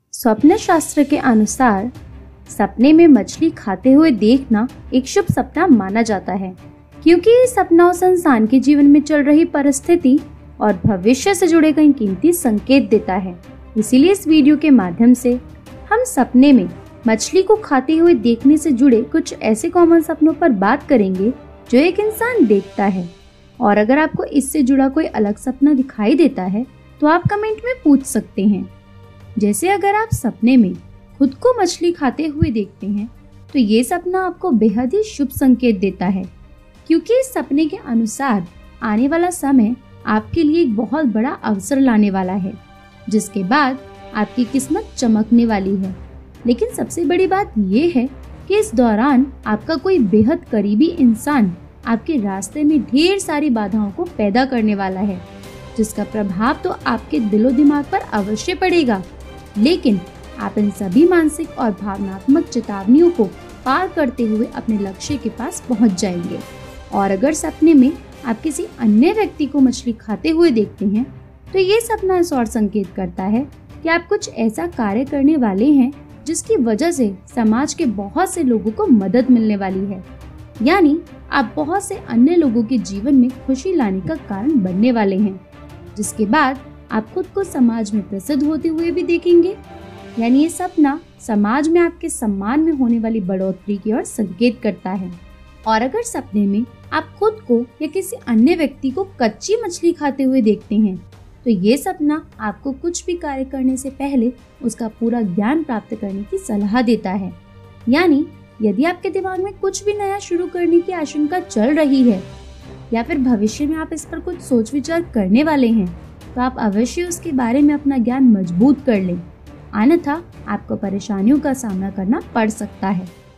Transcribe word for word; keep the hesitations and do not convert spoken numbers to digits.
स्वप्न शास्त्र के अनुसार सपने में मछली खाते हुए देखना एक शुभ सपना माना जाता है, क्योंकि ये सपना उस इंसान के जीवन में चल रही परिस्थिति और भविष्य से जुड़े कई कीमती संकेत देता है। इसीलिए इस वीडियो के माध्यम से हम सपने में मछली को खाते हुए देखने से जुड़े कुछ ऐसे कॉमन सपनों पर बात करेंगे जो एक इंसान देखता है। और अगर आपको इससे जुड़ा कोई अलग सपना दिखाई देता है तो आप कमेंट में पूछ सकते हैं। जैसे अगर आप सपने में खुद को मछली खाते हुए देखते हैं तो ये सपना आपको बेहद ही शुभ संकेत देता है, क्योंकि इस सपने के अनुसार आने वाला समय आपके लिए एक बहुत बड़ा अवसर लाने वाला है, जिसके बाद आपकी किस्मत चमकने वाली है। लेकिन सबसे बड़ी बात ये है कि इस दौरान आपका कोई बेहद करीबी इंसान आपके रास्ते में ढेर सारी बाधाओं को पैदा करने वाला है, जिसका प्रभाव तो आपके दिलो दिमाग पर अवश्य पड़ेगा। लेकिन आप इन सभी मानसिक और भावनात्मक चेतावनियों को पार करते हुए अपने लक्ष्य के पास पहुंच जाएंगे। और अगर सपने में आप किसी अन्य व्यक्ति को मछली खाते हुए देखते हैं तो ये सपना इस और संकेत करता है कि आप कुछ ऐसा कार्य करने वाले हैं जिसकी वजह से समाज के बहुत से लोगों को मदद मिलने वाली है। यानी आप बहुत से अन्य लोगों के जीवन में खुशी लाने का कारण बनने वाले हैं, जिसके बाद आप खुद को समाज में प्रसिद्ध होते हुए भी देखेंगे। यानी ये सपना समाज में आपके सम्मान में होने वाली बढ़ोतरी की ओर संकेत करता है। और अगर सपने में आप खुद को या किसी अन्य व्यक्ति को कच्ची मछली खाते हुए देखते हैं तो ये सपना आपको कुछ भी कार्य करने से पहले उसका पूरा ज्ञान प्राप्त करने की सलाह देता है। यानी यदि आपके दिमाग में कुछ भी नया शुरू करने की आशंका चल रही है या फिर भविष्य में आप इस पर कुछ सोच विचार करने वाले हैं तो आप अवश्य उसके बारे में अपना ज्ञान मजबूत कर लें, अन्यथा आपको परेशानियों का सामना करना पड़ सकता है।